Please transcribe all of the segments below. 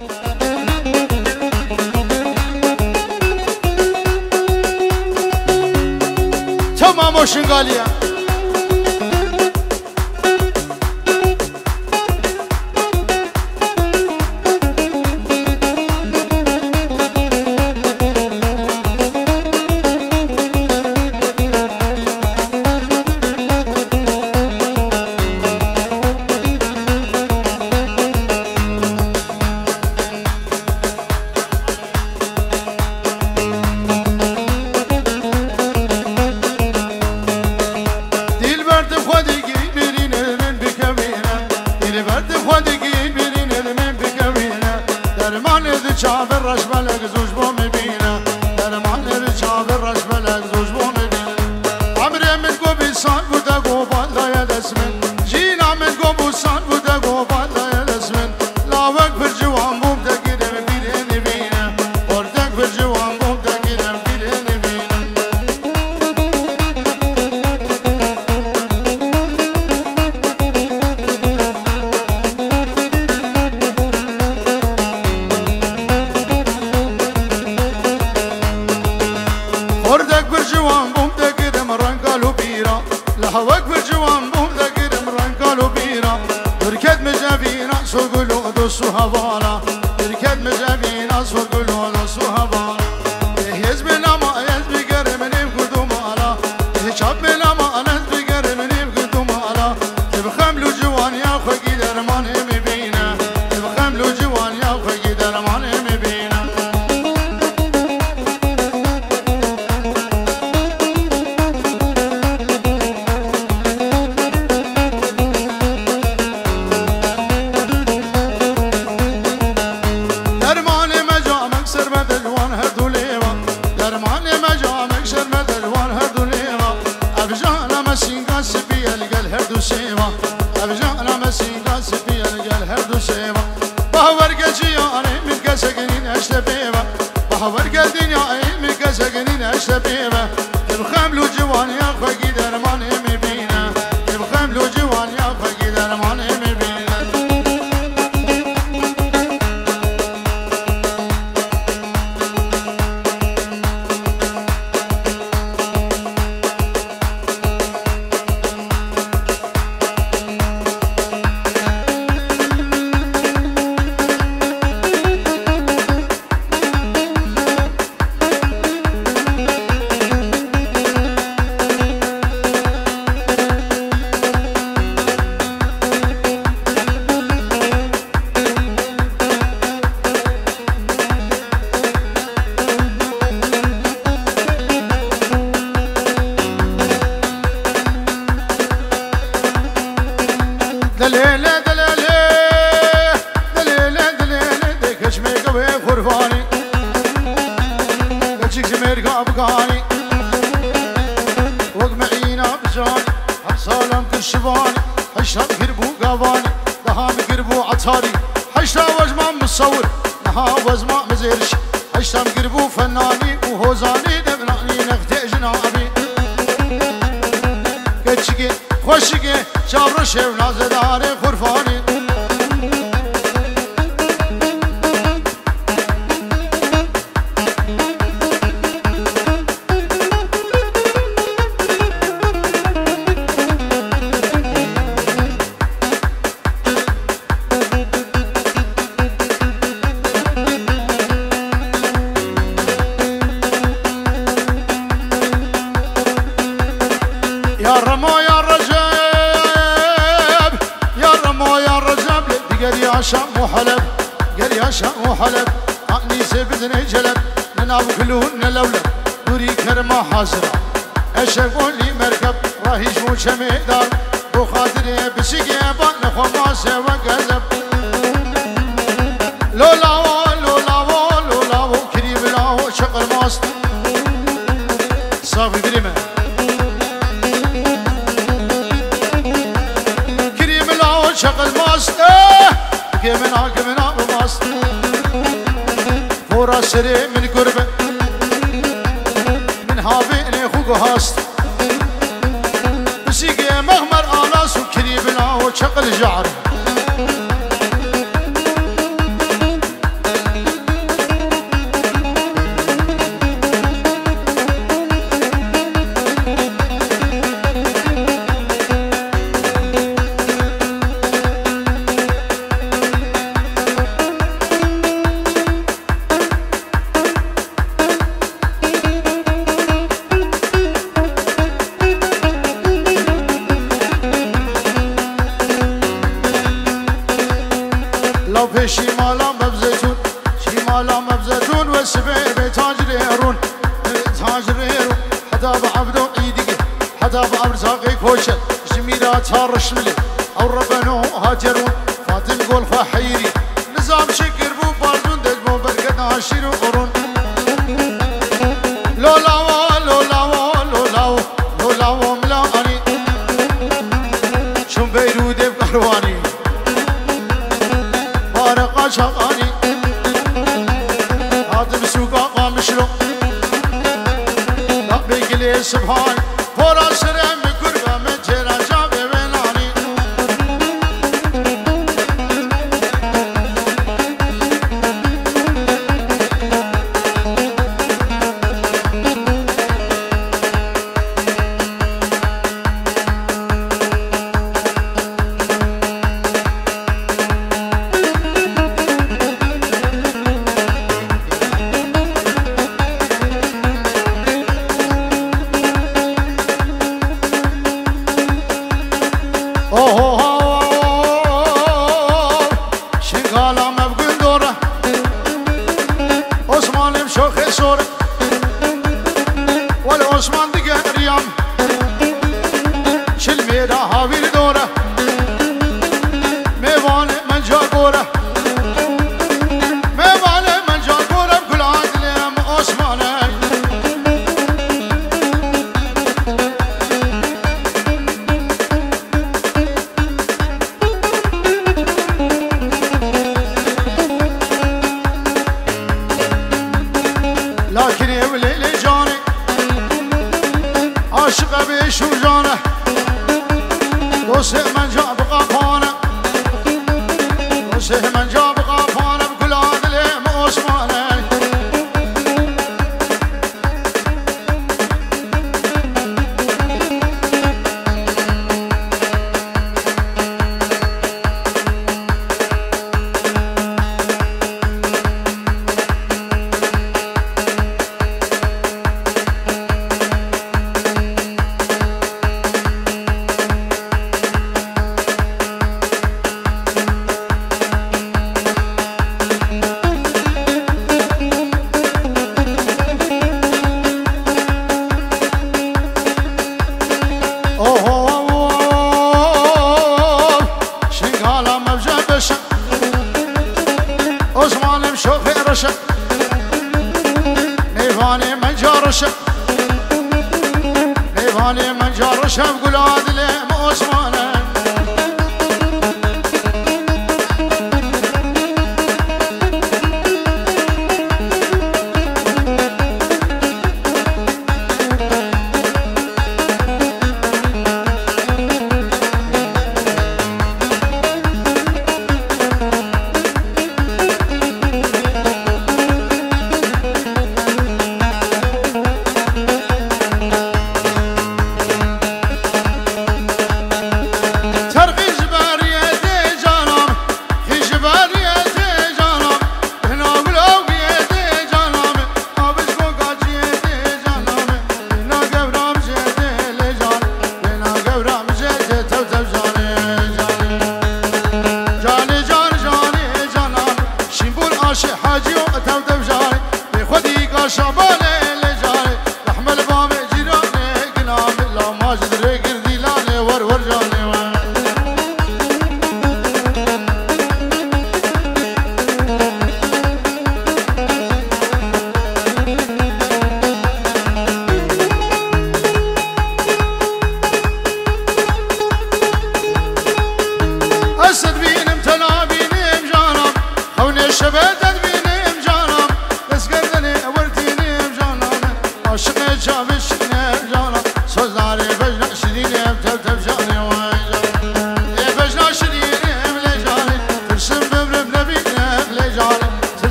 تمام وشنقالية شافر رش بلق زوج بو مبينه درمان شافر رش بلق زوج بو مبينه عمري من قبل صان بودا قوبان لا يدسمن جينا من قبل صان بودا قوبان لا يدسمن لا وقت برجوان بوم تقيرم بيرين بينه وردك برجوان بوم تقيرم بيرين بينه وردك برجوان بوم تقدم رنقالو بيرا لهواك برجوان بوم تقدم رنقالو بيرا تركت مجابينا سوقلو دوسو هوالا تركت مجابينا سوقلو دوسو هوالا يهز بنا ما يهز بقرم نبقدو مالا يهشاب بنا ما نهز بقرم نبقدو مالا تبخملو جوان يا خوكي درمان مبينا تبخملو جوان يا خوكي درمان مبينا أبجانا مسيقا سبيا القل هردو سيبا بهور قجياني ملقا سقنين أشتبيبا بهور قدنياني ملقا سقنين أشتبيبا تبخملو جوان يا خوكي درماني مبينا تبخملو جوان يا خوكي درماني مبينا دليلة دليلة دليلة دليلة ديكش ميقوي خرفاني دلشيك جميرقا بقاني وقمعينا بجاني هرسالم كل شباني حشرة بقربو قاباني دها بقربو عطاري حشرة وجمع مصور نها وزمع مزيرش حشرة بقربو فناني وهوزاني دبناني نختي جنابي كتشكي خوشكي شابر شو نازداري خرفاني يا رمو يا رجب يا رمو يا رجب قال يا شام وحلب قال يا شام وحلب أني سبدني جلب نناب كلون لولب دوري كرمه حاضرة أشقون لي مركب راهيش وشميدار وخاطري بسيقيبا نخو ما سوى قذب لولاو لولاو لولاو كريم لاو شقر ماست صافي كريمه شغل ماست كمنا بماست فورا سري من قربة من هابيني خوكو هاست بسيقي مغمر آلاس وكريبنا وشغل جعر مبزيتون شمالا مبزيتون والسبيل بتاجريرون تاجريرون حدا بعبدو ايدي حدا بعبد ساقي كوشل جميلات هارشملي او ربنو هاجرون فاتن قول خحيري نظام شكر بو باردون دجمو بركت عشير وقرون لولاو لولاو لولاو لولاو ملاني شون بيرود بقرواني بارق شقاني هادم سوقا قامشلو لا بيقلي سبحان فورا سرم قربة من جيران جابي ويلاني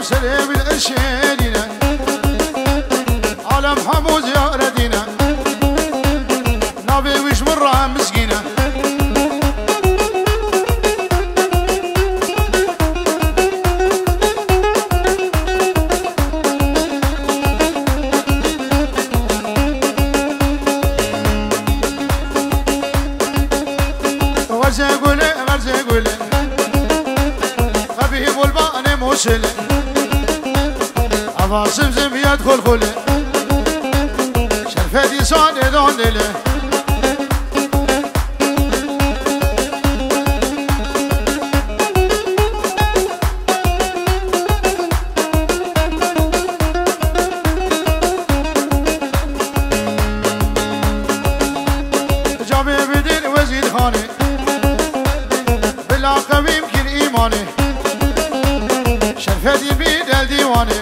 سليم الأرشيدنا عالم حمود يا ردينا نبي وش مرة مسكينة ورزة قولي خبيه والباني موسلي عفا زمزم يدخل خلي شرفتي صاني دون لي جابي بدين وزيد خاني بلا قوي يمكن إيماني شرفتي بيد الديواني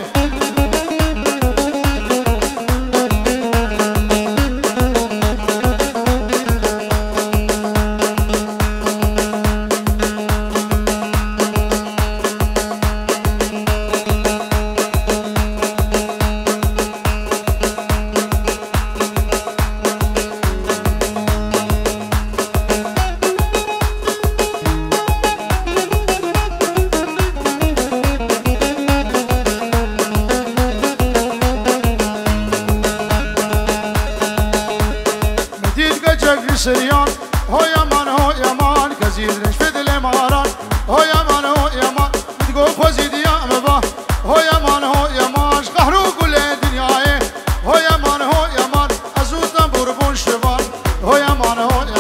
سريان هو يا مان كزيد رشفت الامارات هو يا مان تقول خوزيد يا مبا هو يا مان قهروا كل الدنيا هو يا مان ازوت بربون شبان هو يا مان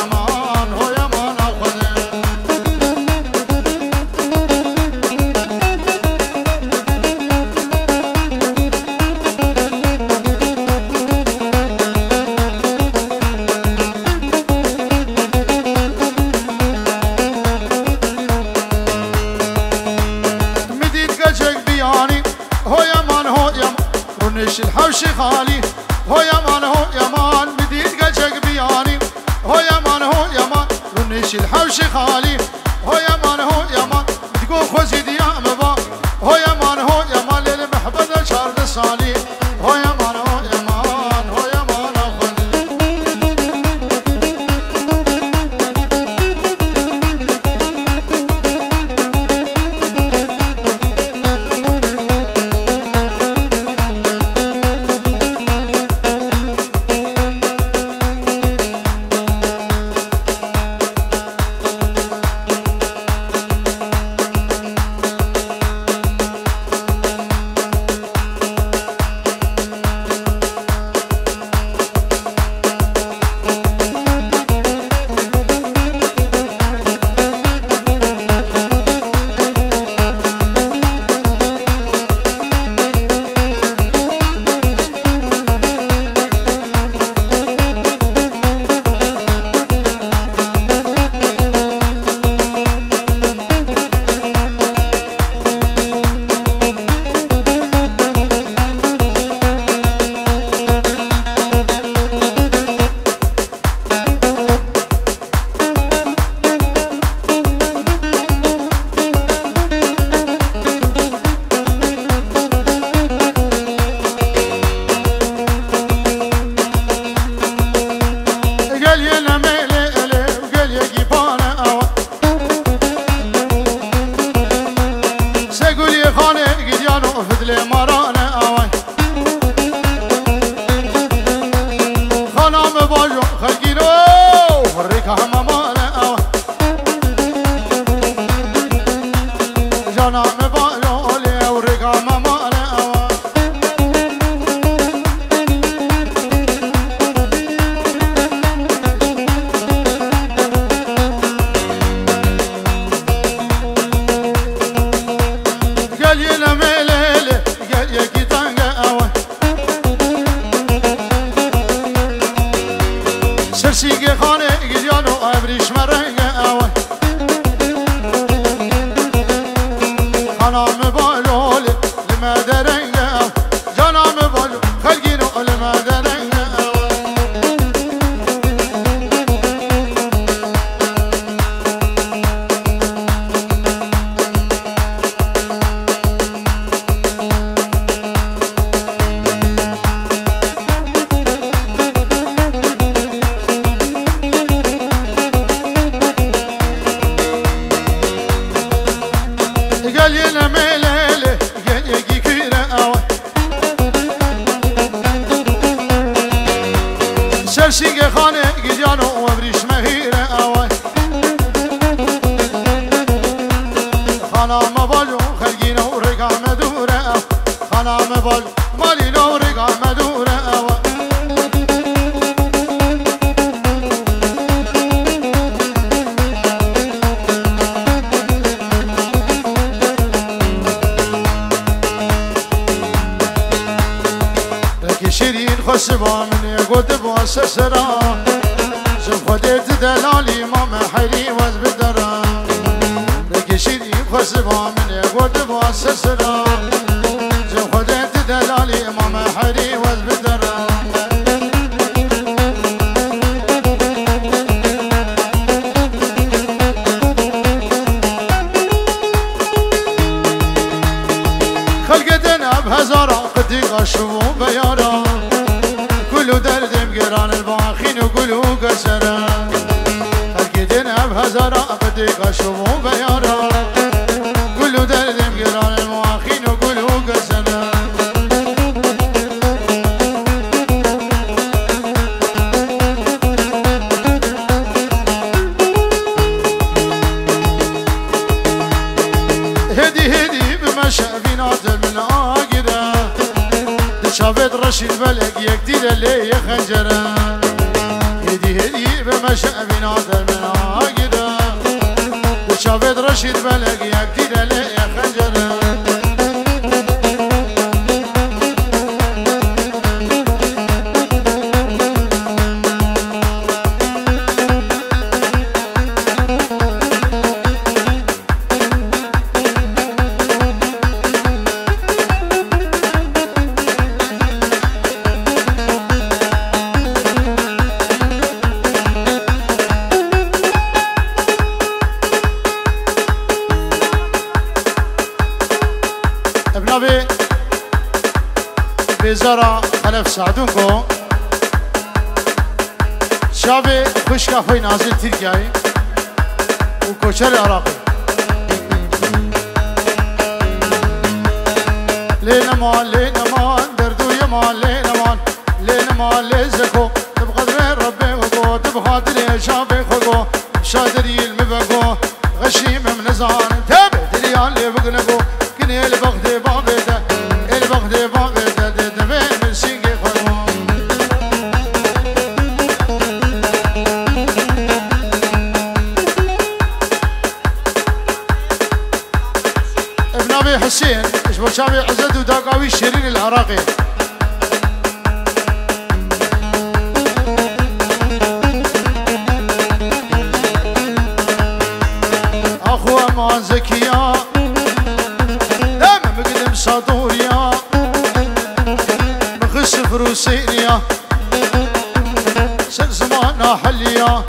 الحوش خالي هو يا مان بديت قجق بياني هو يا مان رنيش الحوش خالي هو يا مان تقول خوزي دي مبا هو يا مان للمحبة شارد الصالي هو يا مان أنا مبال مالي لو رقع مدورة أوا لكي شيرين خسبا من يقود بواسة سرا شوف خديت دلالي ماما حري واز بدرا لكي شيرين خسبا من يقود بواسة سرا شوف خديت دلالي ماما حري واز بدرا خلقتنا بهزارة قدي غشو بيارا كلو دردم قران الباخين وكلو قسرا خلقتنا بهزارة قدي غشو بيارا كلو دردم قران الباخين وكلو قسرا هدي بمشابينات من آقرة شافت رشيد بلق يكتير اللي خنجرة هدي بمشابينات من آقرة شافت رشيد بلق يكتير اللي خنجرة ابنابي بزارة خلف سعدونكو شابي خشكا خوي نازل تركياي وكوشر العراقي لينا مال دردو يمان لينا مال لزكو تبقدر ربي وقو تبخاطر شابي خلقو شادري المبقو غشيم من نزان تبدري اللي بقنقو كني البغدي باغدا البغدي باغدا دبين السيقي خلقو ابن ابي حسين اشبو شابي عزد وداقاوي الشرير العراقي اخو امان زكية صدوريا مخس فروسينيا سن زمانا حليا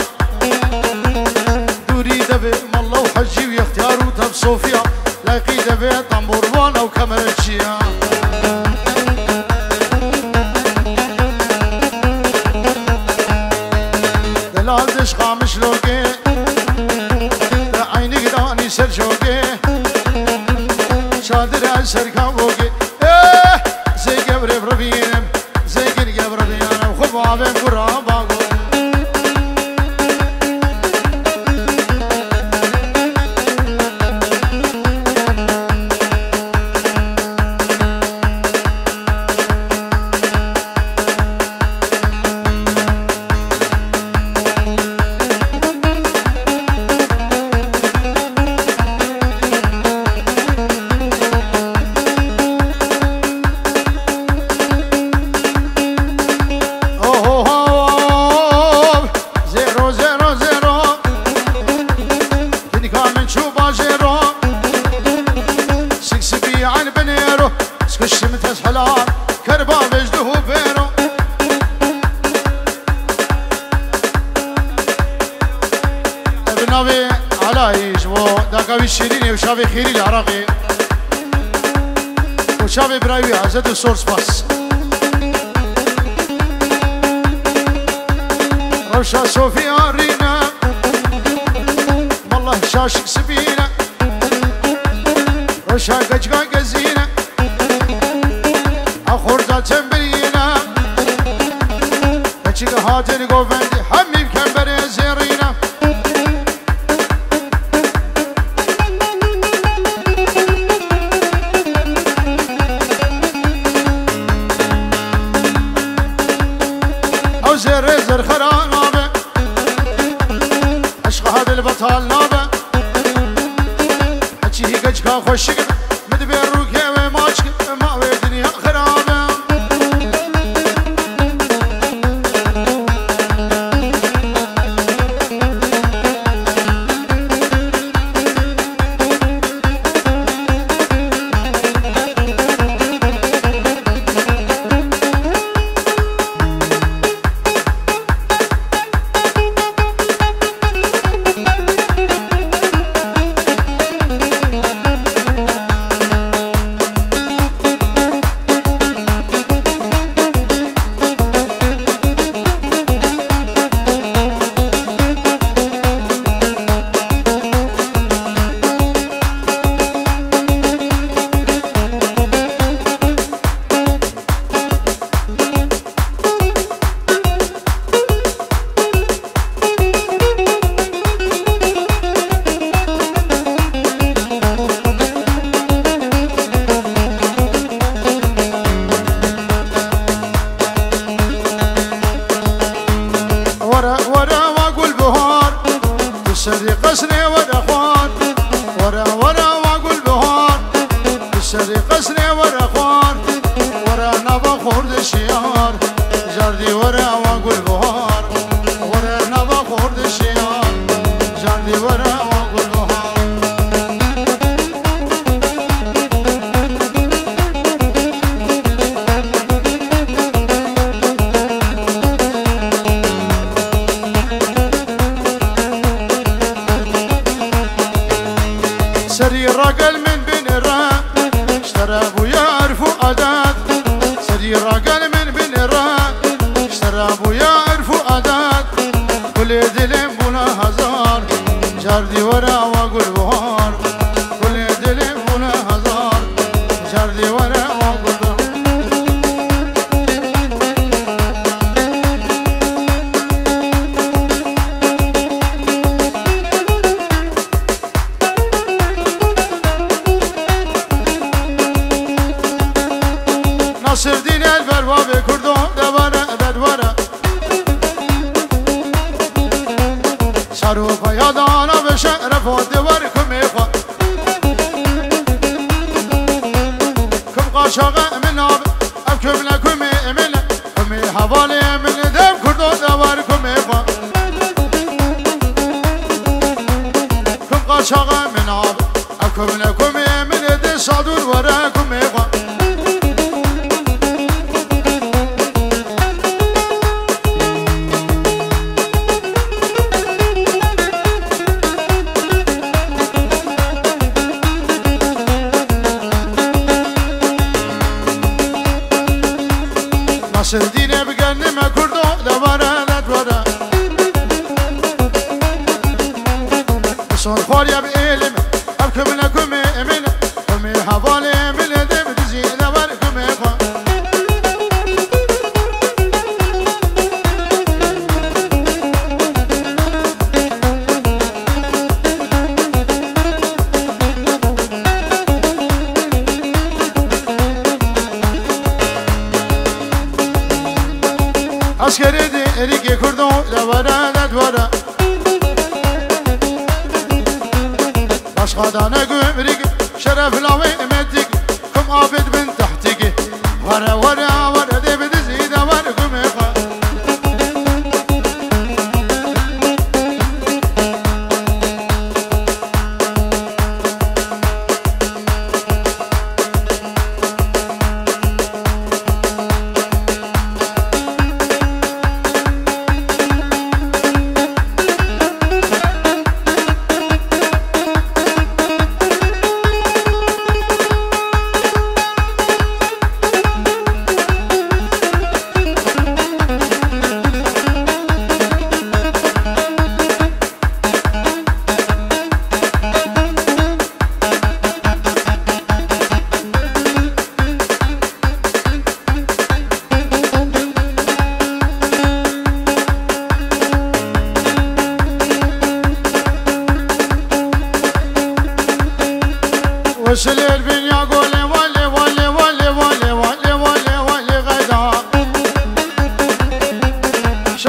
دوري دبي مالله وحجي ويختاروا تب صوفيا لاقي دبي طنبوربان او كمرتشيا دلال دش خامش لوكي عيني قداني سرجوكي شادر سركان بوكي زي قبر بربينم زي قبر بربينم خبابم قرام باقو ابنابي علايش داقاوي الشيريني وشابي خيري العراقي وشابي برايوي عزد السورس باس روشا صوفيا رينا والله شاشك سبينا روشا قجقا قزينا اخوردا تنبرينا بچيك هاتن قوفندي حميم كمبري زيرينا زر زر خرابه عشق هذا البطل نابه حكي قجكا خوشك مدبر روكي وماشك ما وي دنيا خرابه سري قصري ورا خوان ورا واقول بهار سري قصري ورا خوان ورا نبا خورد شيار جردي ورا واقول بهار ورا نبا خورد شيار جردي ورا واقول بهار سري الرجل من بين الراء اشترى ابويا عرفوا ادات سري الرجل من بين الراء اشترى ابويا عرفوا ادات كل دلم بنا هزار جردي ورا واقول بهار كل دلم بنا هزار جردي ورا واقول بهار ناصر دين البرواب كردون دوارة بدوارة شارو فيادانا بشرف ودوار كميخا كم قاشاقة من ناب أبكم لكم إمنا كمي حوالي من دم كردون دوار كميخا كم قاشاقة من ناب أبكم لكم إمنا دي صادور ورا كميخا ناصر ديني بقنمة كردو دوارة لدوارة بصون خواليا بإلم أبكم لكم إمنا كمي حوالي من دم تزي دوار كمي خوا عسكري دي ريكي كردو دوارة لدوارة باشقادانا قمريك شرف لاوي امتك كم عابد من تحتك ورا ورا ورا دي بدزي دوار كميخا وصل البنيا قولي ولي ولي ولي ولي ولي ولي ولي غدا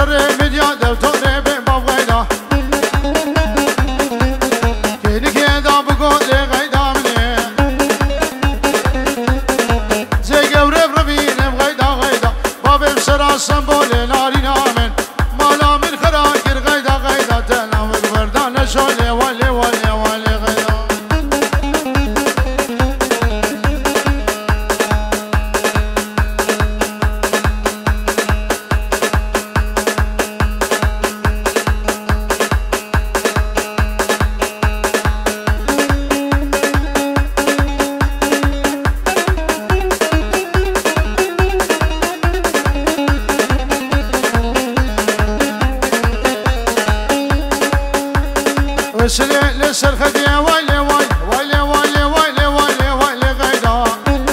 ربينا بغيدا غيدا باب بسرا سنبول ناري نامن مالا من خراكر غيدا غيدا تنام بردان شولي ولي ولي ولي غيدا وسلي لسر خدي ولي ولي ولي ولي ولي ولي ولي غيدا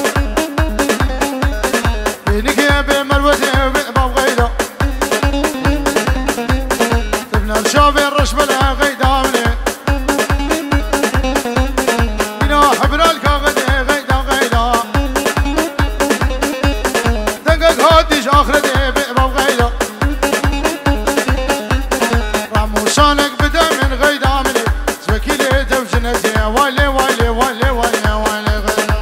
بينك يا بمروتي باب غيدا تبنى الشوفي الرش بلا غيدا مني بنا حبر الكاغدي غيدا غيدا دقق هاديش اخرتي باب غيدا راموسانك بدا من غيدا مني ولي ولي ولي ولي ولي غيدا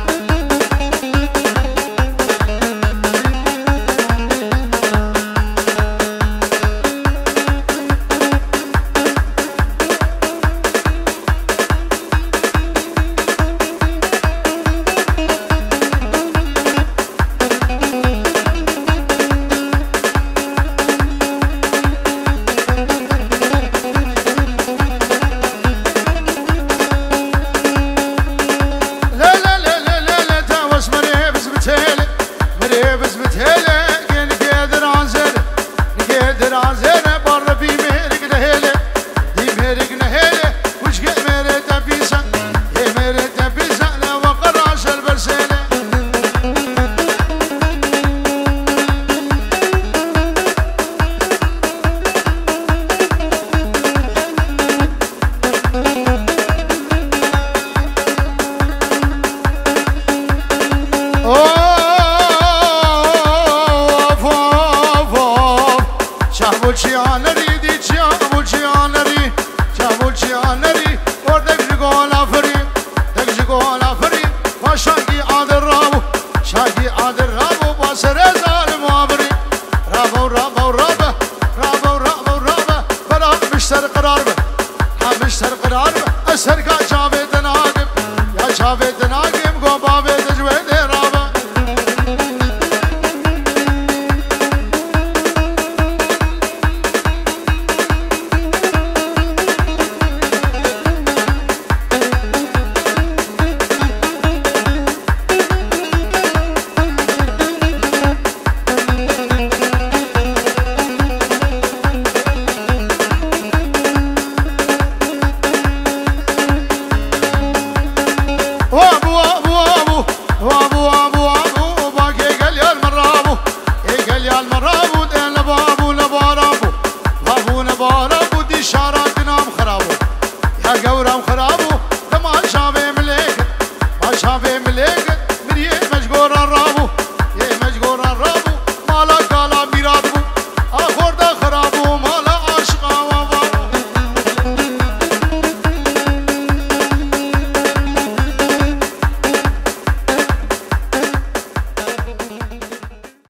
شاقي عاد الرابو شاقي عاد الرابو باسرزا